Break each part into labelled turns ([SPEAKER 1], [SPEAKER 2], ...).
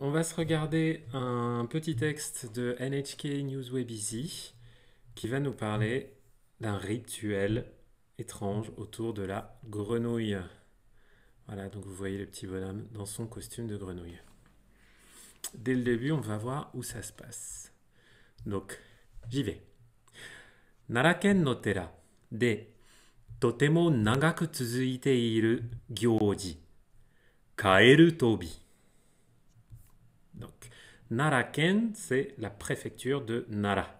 [SPEAKER 1] on va se regarder un petit texte de NHK Newsweb Easy qui va nous parler d'un rituel étrange autour de la grenouille. Voilà, donc vous voyez le petit bonhomme dans son costume de grenouille. Dès le début, on va voir où ça se passe. Donc, j'y vais. Naraken no tera de totemo nagaku tsuzuite iru gyōji, kaeru tobi. Donc, Naraken, c'est la préfecture de Nara,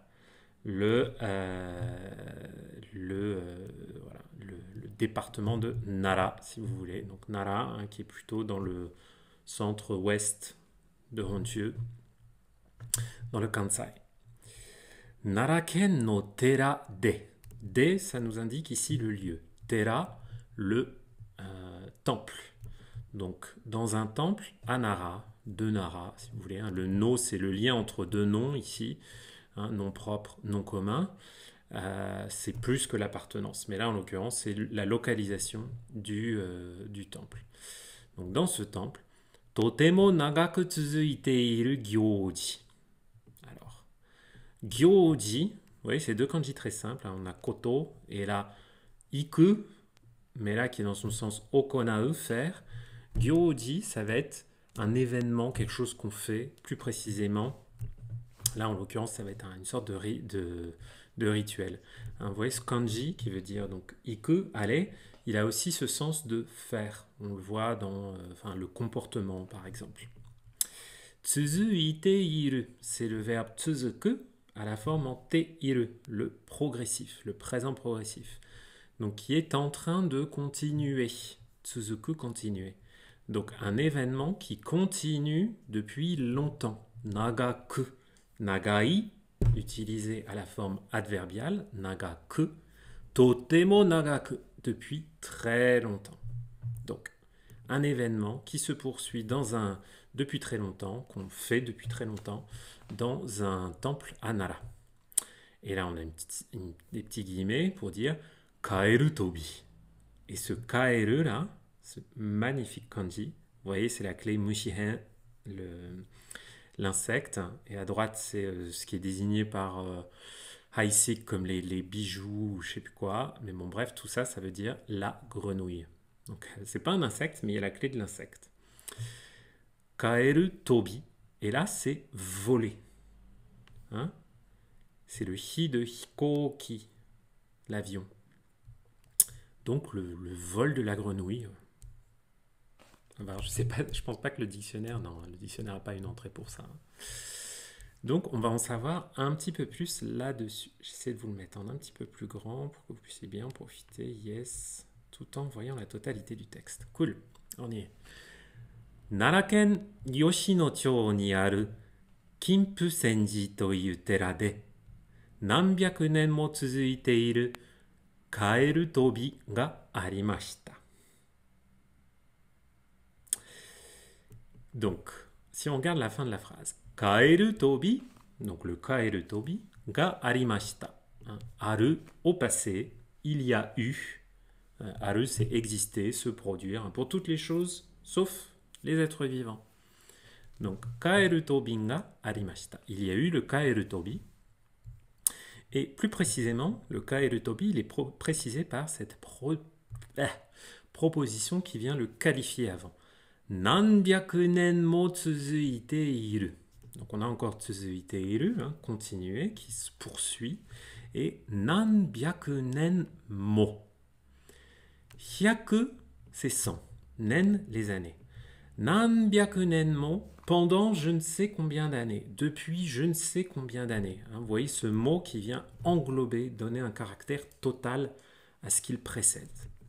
[SPEAKER 1] le département de Nara, si vous voulez. Donc Nara, qui est plutôt dans le centre-ouest de Honshu, dans le Kansai. Naraken no tera de. De, ça nous indique ici le lieu. Tera, le temple. Donc, dans un temple à Nara, de Nara, si vous voulez. Le no, c'est le lien entre deux noms ici. Nom propre, nom commun. C'est plus que l'appartenance. Mais là, en l'occurrence, c'est la localisation du temple. Donc, dans ce temple, Totemo nagaku tsuzuite iru gyōji. Alors, gyōji, vous voyez, c'est deux kanji très simples. On a koto et là, iku, mais là qui est dans son sens okonau, faire. Gyōji, ça va être un événement, quelque chose qu'on fait plus précisément. Là, en l'occurrence, ça va être une sorte de rituel. Vous voyez ce kanji qui veut dire donc iku, aller, il a aussi ce sens de faire. On le voit dans le comportement, par exemple. Tsuzuite iru, c'est le verbe tsuzuku à la forme en te iru, le progressif, le présent progressif. Donc, qui est en train de continuer. Tsuzuku, continuer. Donc, un événement qui continue depuis longtemps. Nagaku. Nagai, utilisé à la forme adverbiale, nagaku, totemo nagaku, depuis très longtemps. Donc, un événement qui se poursuit depuis très longtemps, qu'on fait depuis très longtemps, dans un temple à Nara. Et là, on a des petits guillemets pour dire kaeru tobi. Et ce kaeru là, ce magnifique kanji, vous voyez, c'est la clé mushihen, l'insecte, et à droite c'est ce qui est désigné par haisik comme les bijoux ou je sais plus quoi, mais bon bref, tout ça, ça veut dire la grenouille. Donc c'est pas un insecte, mais il y a la clé de l'insecte. Kaeru tobi, et là c'est voler. C'est le hi de hikoki, l'avion. Donc le vol de la grenouille. Alors, je pense pas que le dictionnaire n'a pas une entrée pour ça. Donc, on va en savoir un petit peu plus là-dessus. J'essaie de vous le mettre en un petit peu plus grand pour que vous puissiez bien en profiter. Yes, tout en voyant la totalité du texte. Cool, on y est. Naraken Yoshino-chō ni aru Kinpu-senji toiu tera de nanbyaku nen mo tsuzuite iru kaeru tobi ga arimashita. Donc, si on regarde la fin de la phrase, kaeru tobi, donc le kaeru tobi, ga arimashita. Aru, au passé, il y a eu. Aru, c'est exister, se produire, pour toutes les choses, sauf les êtres vivants. Donc, kaeru tobi ga arimashita. Il y a eu le kaeru tobi. Et plus précisément, le kaeru tobi, il est précisé par cette proposition qui vient le qualifier avant. Nanbyaku nen mo tsuzuite iru. Donc on a encore tsuzuite iru, continuer, qui se poursuit. Et nanbyaku nen mo. Hyaku, c'est 100. Nen, les années. Nanbyaku nen mo, pendant je ne sais combien d'années. Depuis je ne sais combien d'années. Vous voyez ce mot qui vient englober, donner un caractère total à ce qu'il précède.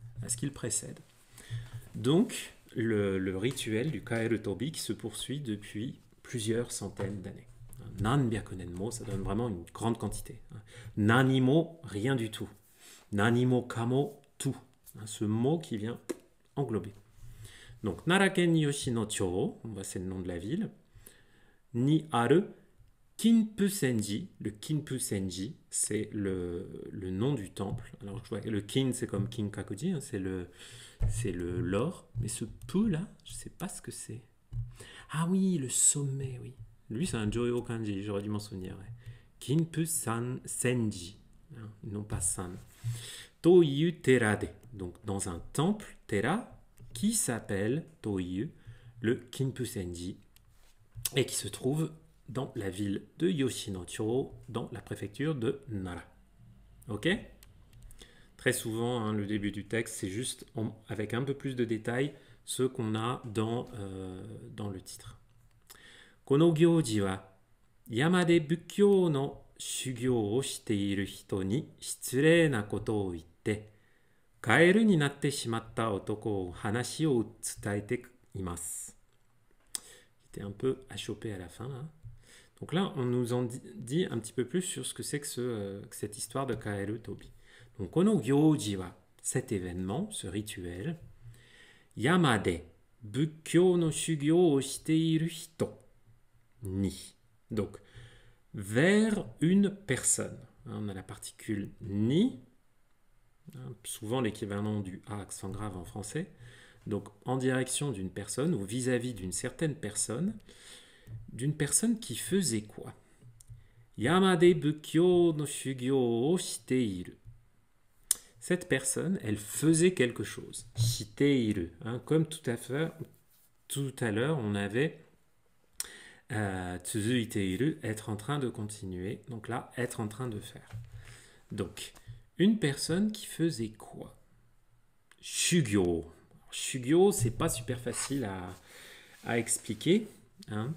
[SPEAKER 1] Donc, le rituel du kaeru tobi qui se poursuit depuis plusieurs centaines d'années. Nanbyaku nen mo, ça donne vraiment une grande quantité. Nanimo, rien du tout. Nanimo kamo, tout. Ce mot qui vient englober. Donc, Naraken Yoshino-chō, c'est le nom de la ville. Ni aru Kinpu-senji. Le Kinpu-senji, c'est le nom du temple. Alors, je vois, le kin, c'est comme Kinkakuji, c'est l'or. Mais ce pu là, je ne sais pas ce que c'est. Ah oui, le sommet, oui. Lui, c'est un Joyo Kanji, j'aurais dû m'en souvenir. Ouais. Kinpu San Senji, hein, non pas San. Toyu Terade, donc dans un temple, Tera, qui s'appelle Toyu, le Kinpu Senji, et qui se trouve dans la ville de Yoshinocho, dans la préfecture de Nara. Ok? Très souvent, hein, le début du texte, c'est juste avec un peu plus de détails ce qu'on a dans le titre. この行事は山で仏教の修行をしている人に失礼なことを言ってカエルになってしまった男を話を伝えています。C'était un peu achoppé à la fin là. Donc là, on nous en dit un petit peu plus sur ce que c'est que cette histoire de Kaeru Tobi. Donc, kono gyoji wa, cet événement, ce rituel, yamade, bukkyo no shugyo o shite iru hito, ni. Donc, vers une personne. On a la particule ni, souvent l'équivalent du A accent grave en français. Donc, en direction d'une personne ou vis-à-vis d'une certaine personne qui faisait quoi? Yamade bukkyo no shugyo o shite iru. Cette personne, elle faisait quelque chose. Shiteiru. Hein, comme tout à l'heure, on avait tsuzuiteiru, être en train de continuer. Donc là, être en train de faire. Donc, une personne qui faisait quoi? Shugyo. Shugyo, c'est pas super facile à expliquer. Hein.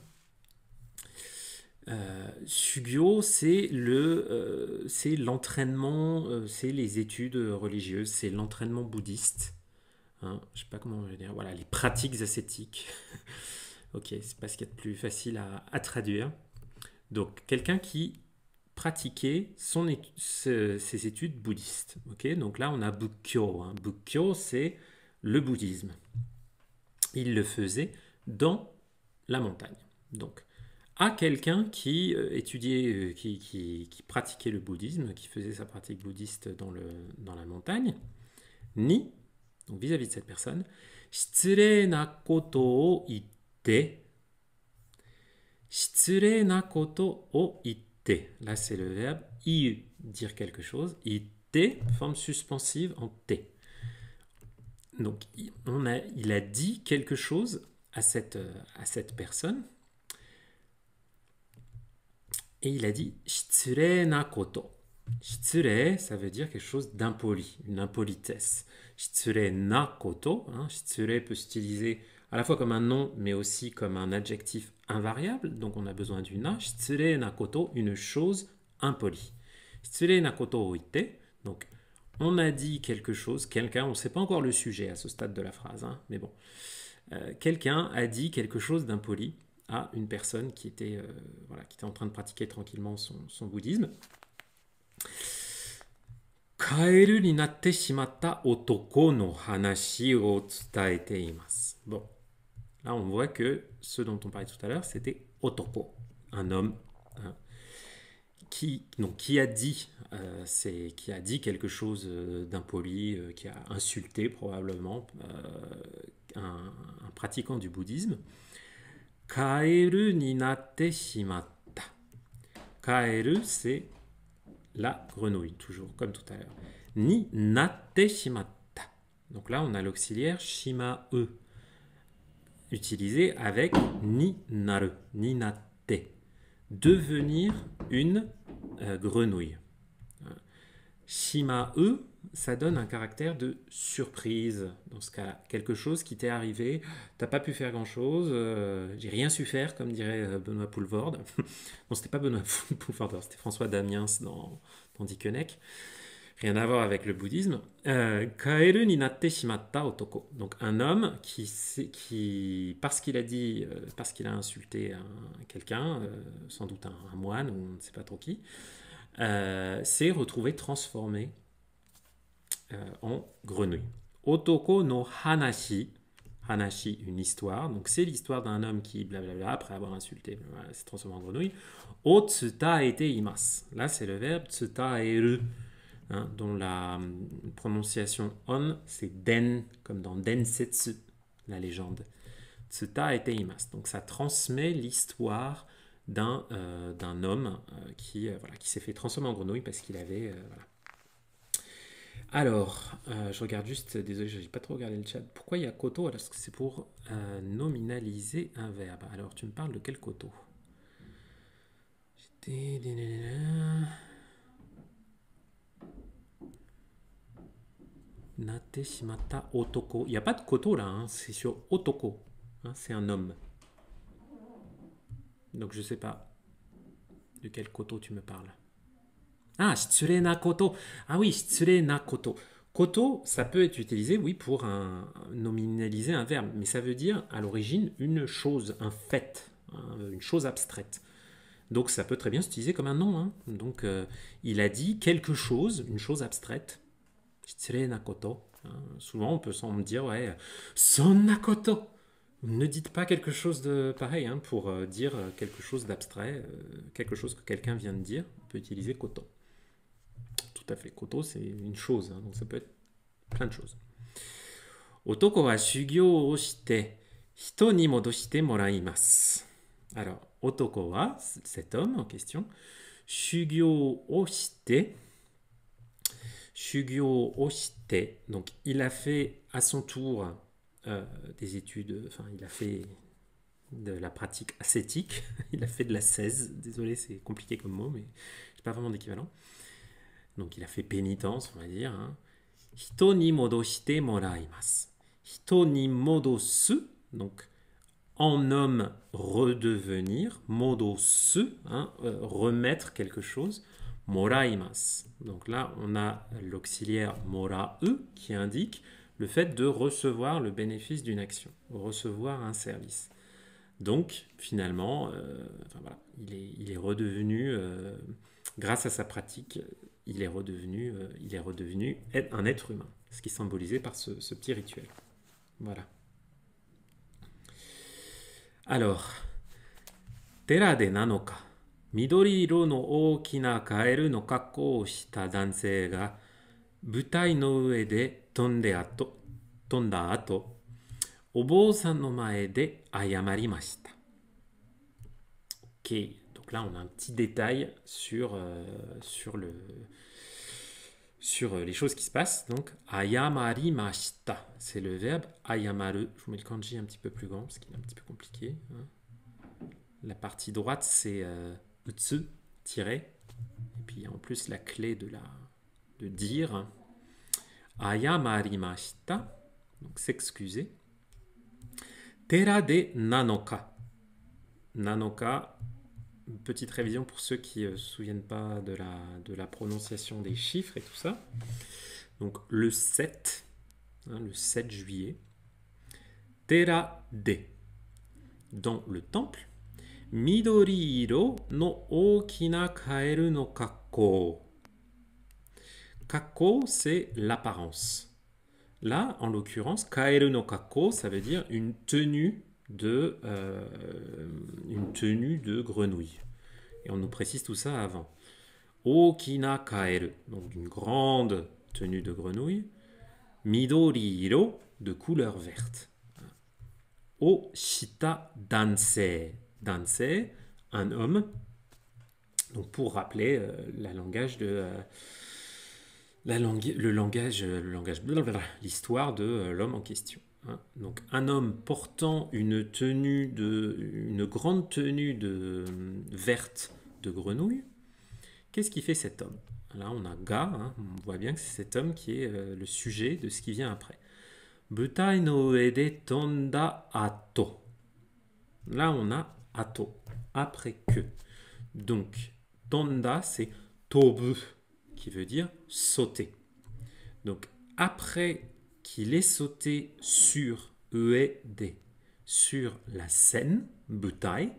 [SPEAKER 1] Shugyo, c'est l'entraînement, c'est les études religieuses, c'est l'entraînement bouddhiste. Hein, je sais pas comment je vais dire. Voilà, les pratiques ascétiques. Ok, c'est pas ce qu'il y a de plus facile à traduire. Donc, quelqu'un qui pratiquait ses études bouddhistes. Ok, donc là, on a Bukkyo. Hein. Bukkyo, c'est le bouddhisme. Il le faisait dans la montagne. Donc, à quelqu'un qui étudiait, qui pratiquait le bouddhisme, qui faisait sa pratique bouddhiste dans la montagne, ni, donc vis-à-vis de cette personne, shitsure na koto o itte. Shitsure na koto o itte. Là, c'est le verbe iu, dire quelque chose. Itte, forme suspensive en te. Donc, il a dit quelque chose à cette personne. Et il a dit shitsure na koto. Shitsure, ça veut dire quelque chose d'impoli, une impolitesse. Shitsure na koto, hein, shitsure peut s'utiliser à la fois comme un nom, mais aussi comme un adjectif invariable. Donc on a besoin du na. Shitsure na koto, une chose impolie. Shitsure na koto o ite. Donc on a dit quelque chose, quelqu'un, on ne sait pas encore le sujet à ce stade de la phrase, hein, mais bon. Quelqu'un a dit quelque chose d'impoli à une personne qui était en train de pratiquer tranquillement son bouddhisme. Kaeru ni natte shimatta otoko no hanashi o tsutaete imasu. Bon, là on voit que ce dont on parlait tout à l'heure, c'était otoko, un homme, hein, qui a dit quelque chose d'impoli, qui a insulté probablement un pratiquant du bouddhisme. Kaeru ni natte shimatta. Kaeru, c'est la grenouille, toujours comme tout à l'heure. Ni natte shimatta. Donc là, on a l'auxiliaire shima-e, utilisé avec ni naru, ni natte. Devenir une grenouille. Shima-e, ça donne un caractère de surprise dans ce cas-là. Quelque chose qui t'est arrivé, t'as pas pu faire grand-chose, j'ai rien su faire, comme dirait Benoît Poulvorde. Non, c'était pas Benoît Poulvorde, c'était François Damiens dans Dickeneck. Rien à voir avec le bouddhisme. Kaeru ni natte shimatta otoko. Donc un homme qui parce qu'il a insulté quelqu'un, sans doute un moine ou on ne sait pas trop qui, s'est retrouvé transformé en grenouille. Otoko no hanashi. Hanashi, une histoire. Donc c'est l'histoire d'un homme qui, blablabla, après avoir insulté, s'est transformé en grenouille. O tsutaete imasu. Là, c'est le verbe tsutaeru, hein, dont la prononciation on, c'est den, comme dans Densetsu, la légende. tsuta eteimasu. Donc ça transmet l'histoire d'un homme qui s'est fait transformer en grenouille parce qu'il avait... voilà. Alors, je regarde juste, désolé, je n'ai pas trop regardé le chat. Pourquoi il y a koto? Alors, est-ce que c'est pour nominaliser un verbe? Alors, tu me parles de quel koto? Nate shimata otoko. Il n'y a pas de koto là, hein, c'est sur otoko. Hein, c'est un homme. Donc, je ne sais pas de quel koto tu me parles. Ah, shitsure na koto. Ah oui, shitsure na koto. Koto, ça peut être utilisé, oui, pour nominaliser un verbe, mais ça veut dire à l'origine une chose, un fait, une chose abstraite. Donc ça peut très bien s'utiliser comme un nom. Hein. Donc il a dit quelque chose, une chose abstraite. Shitsure na koto. Hein. Souvent on peut s'en dire, ouais, sonna koto. Ne dites pas quelque chose de pareil hein, pour dire quelque chose d'abstrait, quelque chose que quelqu'un vient de dire. On peut utiliser koto. Tout à fait. Koto, c'est une chose, hein, donc ça peut être plein de choses. Otoko wa shugyo o shite hito ni modoshite moraimasu. Alors, otoko wa, cet homme en question, shugyo o shite, donc il a fait à son tour des études, enfin il a fait de la pratique ascétique, il a fait de l'ascèse, désolé c'est compliqué comme mot, mais j'ai pas vraiment d'équivalent. Donc il a fait pénitence, on va dire. Hein. Hito ni modoshite moraimasu. Hito ni modosu, donc en homme redevenir, modosu, hein, remettre quelque chose, moraimasu. Donc là, on a l'auxiliaire morau qui indique le fait de recevoir le bénéfice d'une action, recevoir un service. Donc finalement, voilà, il est redevenu, grâce à sa pratique, il est redevenu un être humain, ce qui est symbolisé par ce petit rituel. Voilà. Alors, tera de nanoka, midori iro no ookina kaeru no kakko o shita dansei ga butai no ue de tonda ato, obou-san no mae de ayamarimashita. Ok, donc là on a un petit détail sur les choses qui se passent. Donc, ayamarimashita, c'est le verbe ayamaru. Je vous mets le kanji un petit peu plus grand parce qu'il est un petit peu compliqué. Hein. La partie droite, c'est utsu, tiré. Et puis en plus la clé de dire. Ayamarimashita, donc s'excuser. Tera de nanoka. Nanoka, une petite révision pour ceux qui ne se souviennent pas de la prononciation des chiffres et tout ça. Donc le 7, hein, le 7 juillet. Tera de, dans le temple. Midori iro no okina kaeru no kakko. Kakko, c'est l'apparence. Là, en l'occurrence, kaeru no kakko, ça veut dire une tenue de grenouille. Et on nous précise tout ça avant. Okina kaeru, donc une grande tenue de grenouille. Midori iro, de couleur verte. O shita dansei. Dansei, un homme. Donc pour rappeler l'histoire de l'homme en question. Hein. Donc un homme portant une grande tenue verte de grenouille. Qu'est-ce qui fait cet homme? Là on a ga, hein, on voit bien que c'est cet homme qui est le sujet de ce qui vient après. Butai no ue de tonda ato. Là on a ato, après que. Donc tonda c'est tobu, qui veut dire sauter. Donc après qu'il ait sauté sur uede, sur la scène, butai,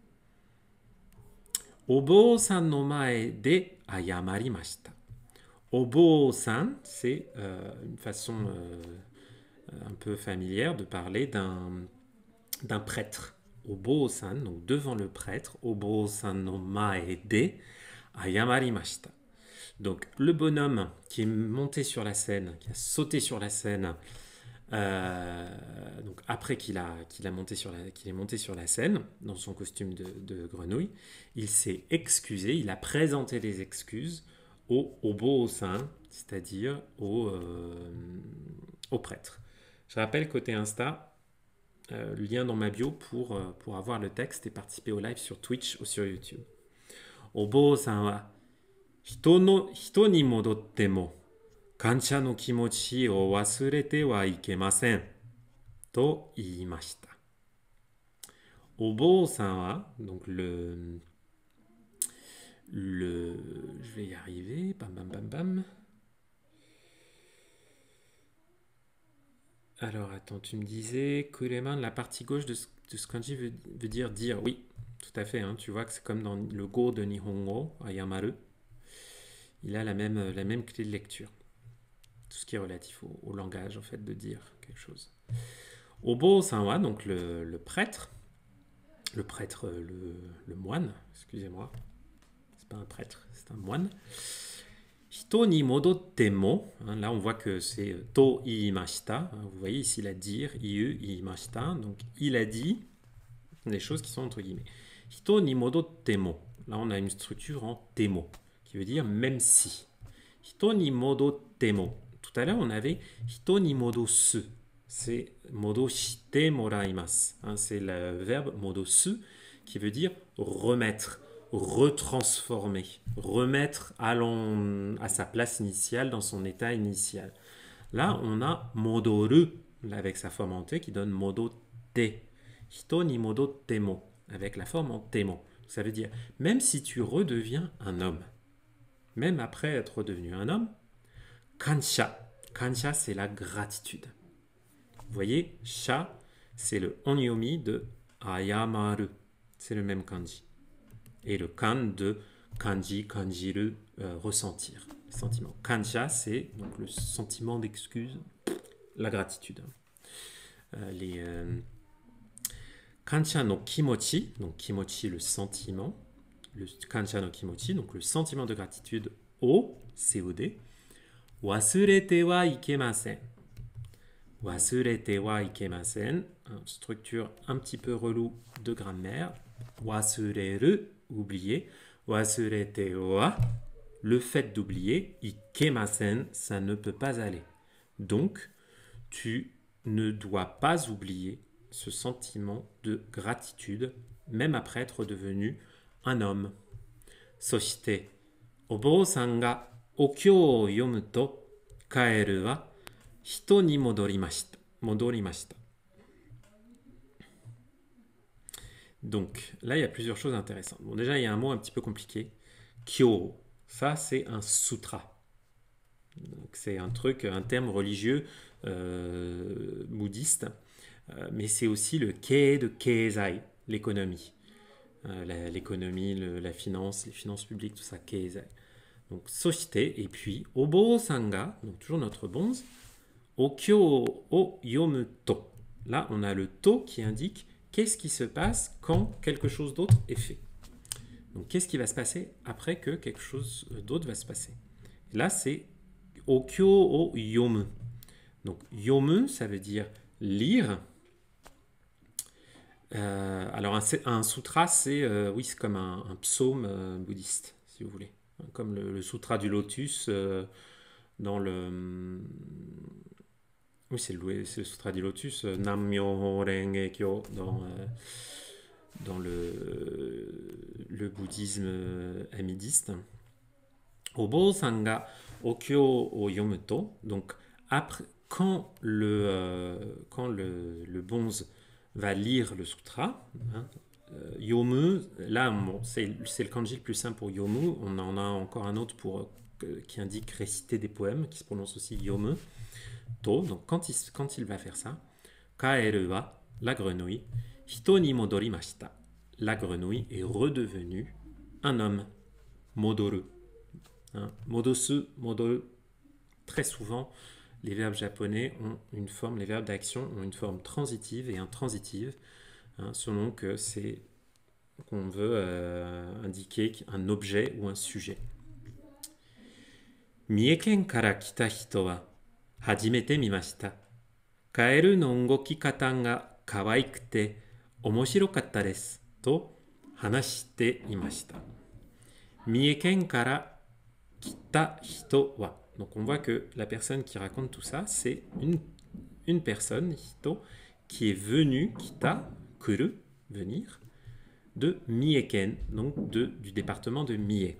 [SPEAKER 1] obou-san no mae de ayamarimashita. Obou-san, c'est une façon un peu familière de parler d'un prêtre. Obou-san, donc devant le prêtre, obou-san no mae de ayamarimashita. Donc le bonhomme qui est monté sur la scène, qui a sauté sur la scène Donc après qu'il est monté sur la scène dans son costume de grenouille, il s'est excusé, il a présenté des excuses au Obo-san, c'est-à-dire au prêtre. Je rappelle côté Insta, le lien dans ma bio pour avoir le texte et participer au live sur Twitch ou sur YouTube. Obo-san wa hito ni modotte mo kansha no kimochi o wasurete wa ikemasen to iimashita. Obo-san wa, donc je vais y arriver, bam bam bam bam. Alors attends, tu me disais kureman, la partie gauche de ce kanji veut dire dire. Oui, tout à fait, hein, tu vois que c'est comme dans le go de Nihongo, Ayamaru. Il a la même clé de lecture. Tout ce qui est relatif au langage, en fait, de dire quelque chose. Obo Sanwa, donc le prêtre, le moine, excusez-moi, c'est pas un prêtre, c'est un moine. Hito ni modotte mo, là on voit que c'est to iimashita, vous voyez ici la dire, iu iimashita, donc il a dit les choses qui sont entre guillemets. Hito ni modotte mo, là on a une structure en temo, qui veut dire même si. Hito ni modotte mo, tout à l'heure on avait hito ni modosu, c'est modoshite moraimasu, c'est le verbe modosu qui veut dire remettre, retransformer, remettre à sa place initiale, dans son état initial. Là, on a modoru, avec sa forme en te, qui donne modotte. Hito ni modotte mo, avec la forme en temo. Ça veut dire, même si tu redeviens un homme, même après être redevenu un homme, kansha. Kansha, c'est la gratitude. Vous voyez, sha, c'est le onyomi de ayamaru. C'est le même kanji. Et le kan de kanji, kanjiru, ressentir, sentiment. Kansha, c'est donc le sentiment d'excuse, la gratitude. Kansha no kimochi, donc kimochi, le sentiment. Le kansha no kimochi, donc le sentiment de gratitude au, COD. Wasurete wa ikemasen. Wasurete wa ikemasen, structure un petit peu relou de grammaire. Wasureru, oublier. Wasurete wa, le fait d'oublier. Ikemasen, ça ne peut pas aller. Donc, tu ne dois pas oublier ce sentiment de gratitude, même après être devenu un homme. Soshite, obo-san ga okyo o yomu to, kaeru wa hito ni modorimashita. Donc, là, il y a plusieurs choses intéressantes. Bon, déjà, il y a un mot un petit peu compliqué. Kyo, ça, c'est un sutra. C'est un terme religieux bouddhiste, mais c'est aussi le kei de keizai, l'économie. L'économie, la finance, les finances publiques, tout ça, keizai. Donc, soshite, et puis, obo-sanga, donc toujours notre bonze, okyo o yomu to. Là, on a le to qui indique qu'est-ce qui se passe quand quelque chose d'autre est fait. Donc, qu'est-ce qui va se passer après que quelque chose d'autre va se passer. Et là, c'est okyo o yomu. Donc, yomu, ça veut dire lire. Alors, un sutra, c'est c'est comme un psaume bouddhiste, si vous voulez. Comme le sutra du lotus dans le... Oui, c'est le sutra du lotus, Nam-myoho Renge Kyo, dans le bouddhisme amidiste. Obo-san ga okyo o yomu to, donc après, quand le bonze va lire le sutra, yomu, là c'est le kanji le plus simple pour yomu, on en a encore un autre qui indique réciter des poèmes, qui se prononce aussi yomu to, donc quand il va faire ça, kaeru wa, la grenouille, hito ni modorimashita, la grenouille est redevenue un homme, modoru. Modosu, modoru, très souvent, les verbes japonais ont une forme, les verbes d'action ont une forme transitive et intransitive, selon que c'est qu'on veut indiquer un objet ou un sujet. Mieken kara kita hito wa hajimete mimashita. カエルの動き方が可愛くて面白かったです。と話していました。三重県から来た人は。Donc on voit que la personne qui raconte tout ça, c'est une personne, hito, qui est venue, kita, kuru, venir, de Mieken, donc du département de Mie.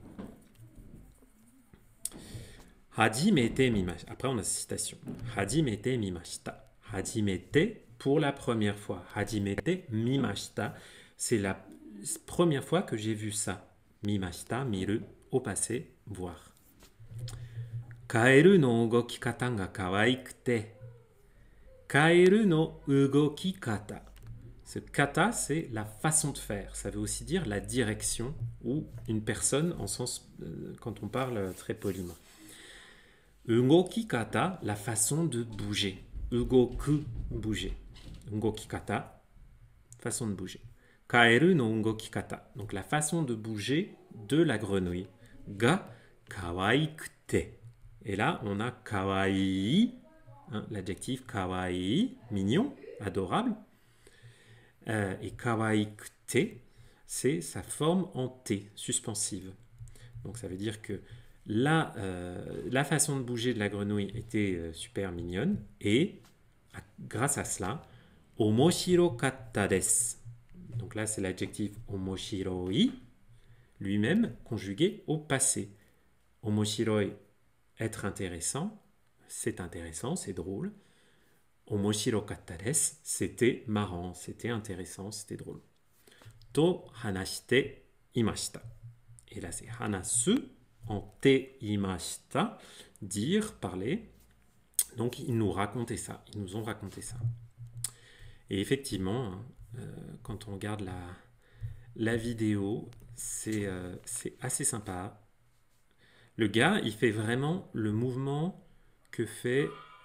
[SPEAKER 1] Hajimete mimashita. Après, on a cette citation. Hajimete mimashita. Hajimete, pour la première fois. Hajimete mimashita. C'est la première fois que j'ai vu ça. Mimashita, miru, au passé, voir. Kaeru no ugokikata ga kawaikute. Kaeru no ugokikata. Ce kata, c'est la façon de faire. Ça veut aussi dire la direction ou une personne en sens, quand on parle très poliment. Ugokikata, la façon de bouger. Ugoku, bouger. Ugokikata, façon de bouger. Kaeru no ugokikata, donc la façon de bouger de la grenouille. Ga kawaikute. Et là, on a kawaii, hein, l'adjectif kawaii, mignon, adorable. Et kawaikute, c'est sa forme en T, suspensive. Donc ça veut dire que la façon de bouger de la grenouille était super mignonne. Et grâce à cela, omoshiro-katta desu. Donc là, c'est l'adjectif omoshiroi, lui-même conjugué au passé. Omoshiroi, être intéressant, c'est drôle. Omoshiro-katta desu, c'était marrant, c'était intéressant, c'était drôle. To hanashite imashita. Et là, c'est hanasu, en te imashita, dire, parler. Donc, ils nous racontaient ça, ils nous ont raconté ça. Et effectivement, quand on regarde la vidéo, c'est assez sympa. Le gars, il fait vraiment le mouvement que fait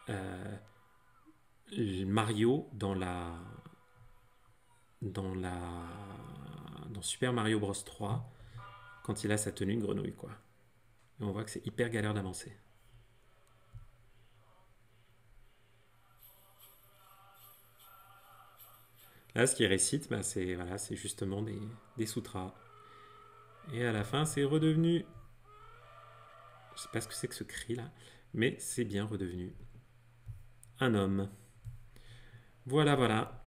[SPEAKER 1] Mario dans Super Mario Bros 3 quand il a sa tenue de grenouille, quoi. Et on voit que c'est hyper galère d'avancer. Là, ce qu'il récite, bah, c'est justement des sutras. Et à la fin, c'est redevenu... Je sais pas ce que c'est que ce cri là, mais c'est bien redevenu un homme. Voilà, voilà.